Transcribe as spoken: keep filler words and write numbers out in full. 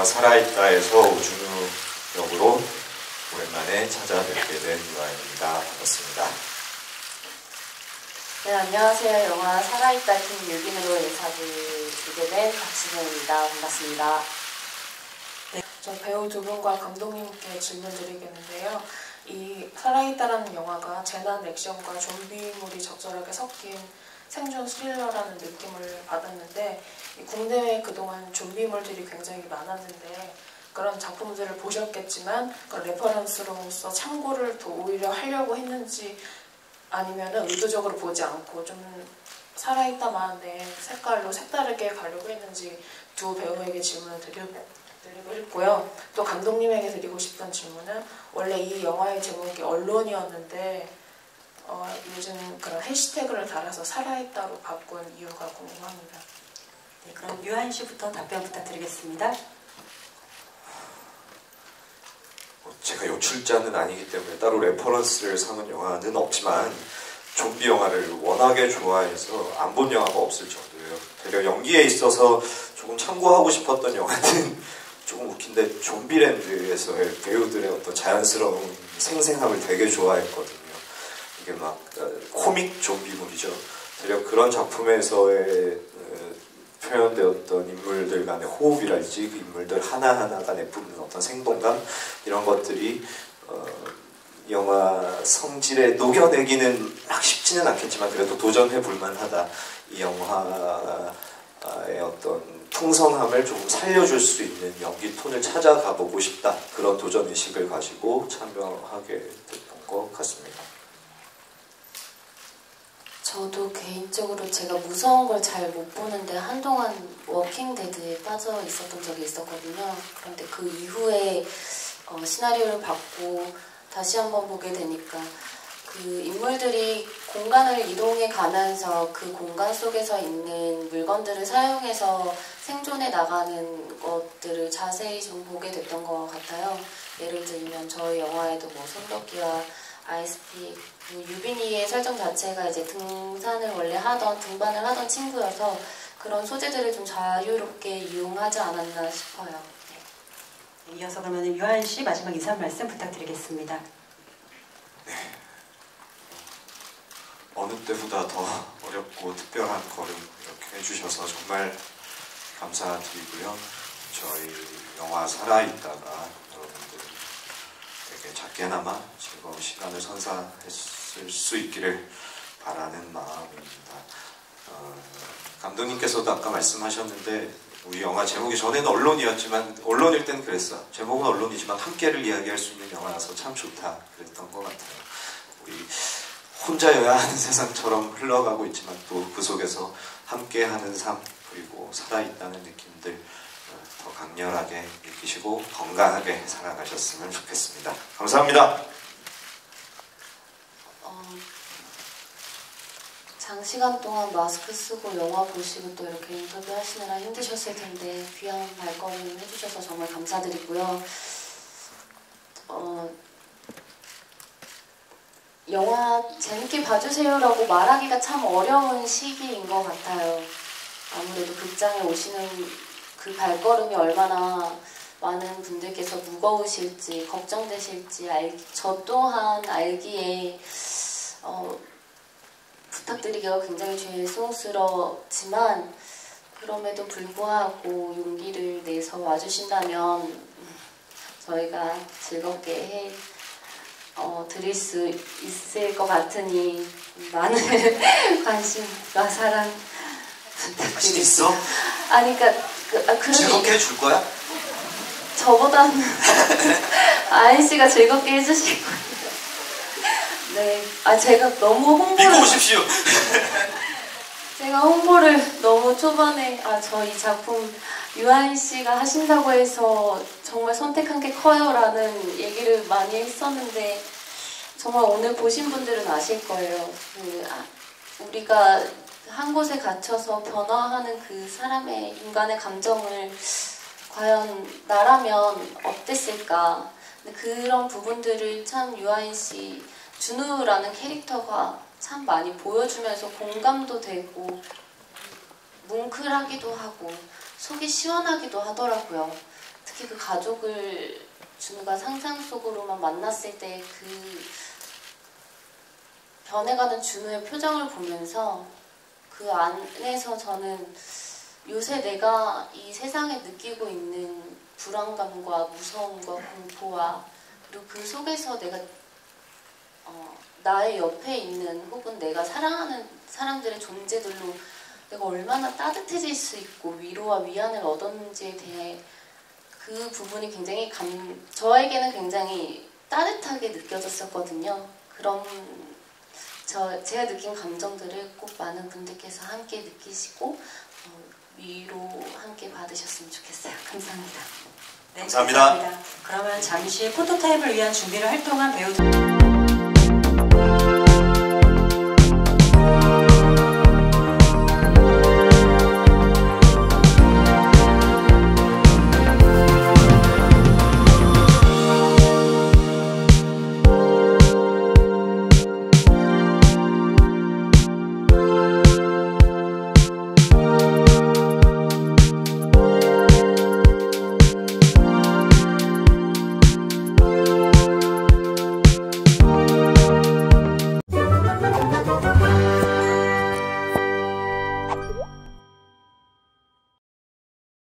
살아있다에서 오준우 역으로 오랜만에 찾아뵙게 된 유아입니다. 반갑습니다. 네, 안녕하세요. 영화 살아있다 팀 유빈으로 인사드리게 된 박진영입니다. 반갑습니다. 네, 저 배우 두 분과 감독님께 질문 드리겠는데요. 이 살아있다라는 영화가 재난 액션과 좀비물이 적절하게 섞인 생존 스릴러라는 느낌을 받았는데, 국내에 그동안 좀비물들이 굉장히 많았는데 그런 작품들을 보셨겠지만 그런 레퍼런스로서 참고를 더 오히려 하려고 했는지, 아니면 의도적으로 보지 않고 좀 살아있다만의 색깔로 색다르게 가려고 했는지 두 배우에게 질문을 드리고, 드리고 싶고요. 또 감독님에게 드리고 싶은 질문은, 원래 이 영화의 제목이 언론이었는데 어, 요즘 그런 해시태그를 달아서 살아있다로 바꾼 이유가 궁금합니다. 네, 그럼 유한 씨부터 답변 부탁드리겠습니다. 제가 연출자는 아니기 때문에 따로 레퍼런스를 삼은 영화는 없지만, 좀비 영화를 워낙에 좋아해서 안 본 영화가 없을 정도예요. 대략 연기에 있어서 조금 참고하고 싶었던 영화는 조금 웃긴데 좀비랜드에서의 배우들의 어떤 자연스러운 생생함을 되게 좋아했거든요. 이게 막 코믹 좀비물이죠. 대략 그런 작품에서의 표현되었던 인물들 간의 호흡이랄지, 그 인물들 하나하나가 내뿜는 어떤 생동감, 이런 것들이 어, 영화 성질에 녹여내기는 막 쉽지는 않겠지만 그래도 도전해 볼만하다. 이 영화의 어떤 풍성함을 조금 살려줄 수 있는 연기 톤을 찾아가 보고 싶다. 그런 도전의식을 가지고 참여하게 됐던 것 같습니다. 저도 개인적으로 제가 무서운 걸 잘 못 보는데 한동안 워킹데드에 빠져 있었던 적이 있었거든요. 그런데 그 이후에 어, 시나리오를 받고 다시 한번 보게 되니까 그 인물들이 공간을 이동해 가면서 그 공간 속에서 있는 물건들을 사용해서 생존해 나가는 것들을 자세히 좀 보게 됐던 것 같아요. 예를 들면 저희 영화에도 뭐 손도끼와 아이스픽, 뭐 유빈이의 설정 자체가 이제 등산을 원래 하던, 등반을 하던 친구여서 그런 소재들을 좀 자유롭게 이용하지 않았나 싶어요. 네. 이어서 그러면 유한 씨 마지막 인사 말씀 부탁드리겠습니다. 네. 어느 때보다 더 어렵고 특별한 걸음 이렇게 해주셔서 정말 감사드리고요. 저희 영화 살아있다가 여러분들 되게 작게나마 즐거운 시간을 선사했을 수 있기를 바라는 마음입니다. 어, 감독님께서도 아까 말씀하셨는데, 우리 영화 제목이 전에는 언론이었지만, 언론일 땐 그랬어. 제목은 언론이지만 함께를 이야기할 수 있는 영화라서 참 좋다 그랬던 것 같아요. 우리 혼자여야 하는 세상처럼 흘러가고 있지만 또 그 속에서 함께하는 삶, 그리고 살아있다는 느낌들 더 강렬하게 느끼시고 건강하게 살아가셨으면 좋겠습니다. 감사합니다. 어, 장시간 동안 마스크 쓰고 영화 보시고 또 이렇게 인터뷰 하시느라 힘드셨을 텐데 귀한 발걸음 해주셔서 정말 감사드리고요. 어, 영화 재밌게 봐주세요라고 말하기가 참 어려운 시기인 것 같아요. 아무래도 극장에 오시는 그 발걸음이 얼마나 많은 분들께서 무거우실지 걱정되실지 알, 저 또한 알기에 어, 부탁드리기가 굉장히 죄송스럽지만, 그럼에도 불구하고 용기를 내서 와주신다면 저희가 즐겁게 해 어, 드릴 수 있을 것 같으니 많은 관심과 사랑 자신 있어? 아니, 그러니까 그, 아, 즐겁게 해줄 거야? 저보다는 아인 씨가 즐겁게 해주실 거예요. 네, 아 제가 너무 홍보를 믿고 오십시오. 제가 홍보를 너무 초반에 아 저 이 작품 유아인 씨가 하신다고 해서 정말 선택한 게 커요라는 얘기를 많이 했었는데, 정말 오늘 보신 분들은 아실 거예요. 그 아, 우리가 한 곳에 갇혀서 변화하는 그 사람의 인간의 감정을 과연 나라면 어땠을까. 근데 그런 부분들을 참 유아인 씨, 준우라는 캐릭터가 참 많이 보여주면서 공감도 되고 뭉클하기도 하고 속이 시원하기도 하더라고요. 특히 그 가족을 준우가 상상 속으로만 만났을 때 그 변해가는 준우의 표정을 보면서 그 안에서 저는 요새 내가 이 세상에 느끼고 있는 불안감과 무서움과 공포와 그리고 그 속에서 내가 어, 나의 옆에 있는 혹은 내가 사랑하는 사람들의 존재들로 내가 얼마나 따뜻해질 수 있고 위로와 위안을 얻었는지에 대해 그 부분이 굉장히 감, 저에게는 굉장히 따뜻하게 느껴졌었거든요. 그런 저, 제가 느낀 감정들을 꼭 많은 분들께서 함께 느끼시고 어, 위로 함께 받으셨으면 좋겠어요. 감사합니다. 네, 감사합니다. 감사합니다. 그러면 잠시 포토타입을 위한 준비를 할 동안 배우